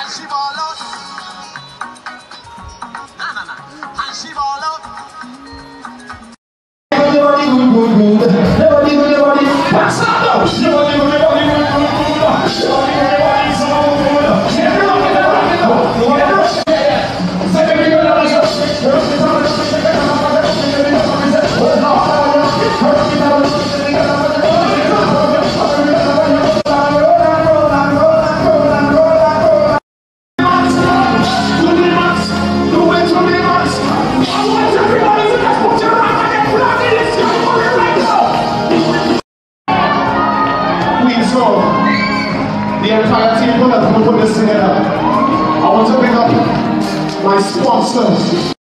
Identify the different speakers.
Speaker 1: she ball out. Nah. And she ball out. Pass out. The entire team, put this together. I want to bring up my sponsors.